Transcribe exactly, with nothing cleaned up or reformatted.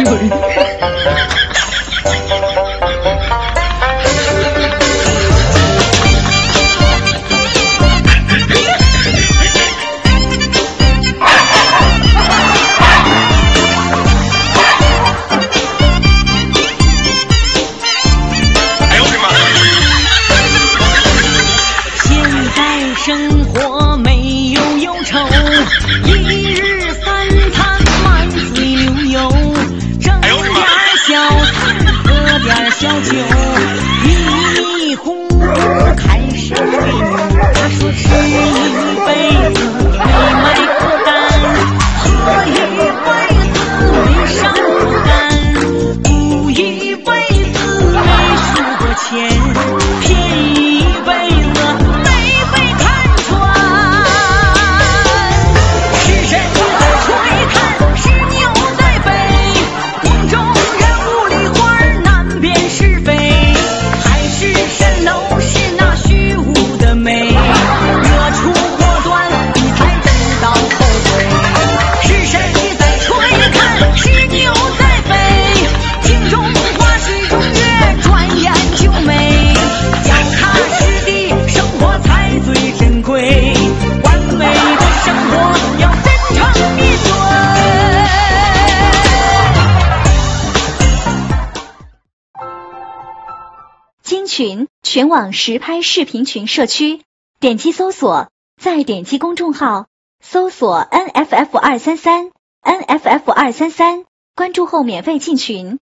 生活没有忧愁，一日三餐满嘴流油，整点小菜喝点小酒，迷迷糊糊开始吹牛。他说吃一辈子没买过单，喝一辈子没上过当，赌一辈子没输过钱，骗一辈子群全网实拍视频群社区，点击搜索，再点击公众号，搜索 N F F 二三三 N F F 二三三，关注后免费进群。